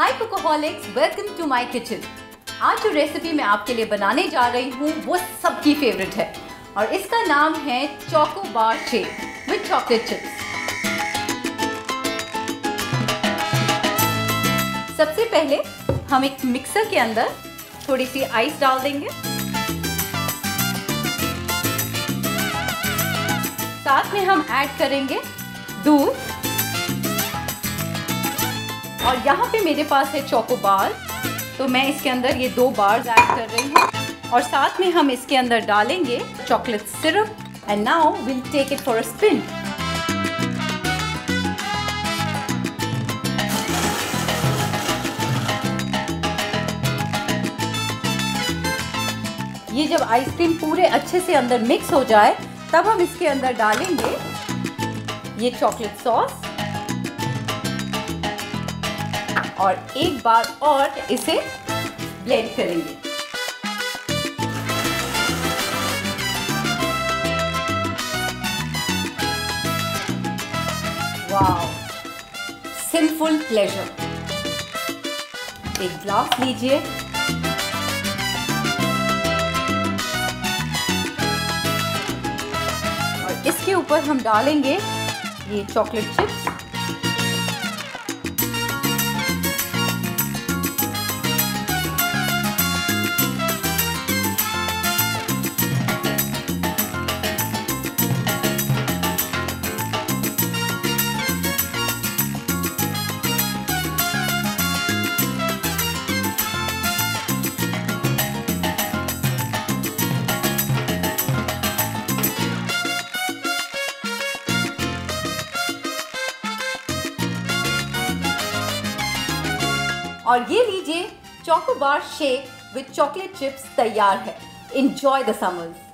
Hi Cocoholics, welcome to my kitchen. आज जो recipe मैं आपके लिए बनाने जा रही हूँ वो सबकी फेवरेट है और इसका नाम है choco bar shake with chocolate chips. सबसे पहले हम एक मिक्सर के अंदर थोड़ी सी आइस डाल देंगे, साथ में हम ऐड करेंगे दूध और यहाँ पे मेरे पास है चोको बार, तो मैं इसके अंदर ये 2 बार्स ऐड कर रही हूँ और साथ में हम इसके अंदर डालेंगे chocolate syrup and now will take it for a spin. ये जब आइसक्रीम पूरे अच्छे से अंदर मिक्स हो जाए तब हम इसके अंदर डालेंगे ये चॉकलेट सॉस और एक बार और इसे ब्लेंड करेंगे। Wow, sinful pleasure. एक ग्लास लीजिए और इसके ऊपर हम डालेंगे ये चॉकलेट चिप्स और ये लीजिए choco bar shake with chocolate chips तैयार है। Enjoy the summers.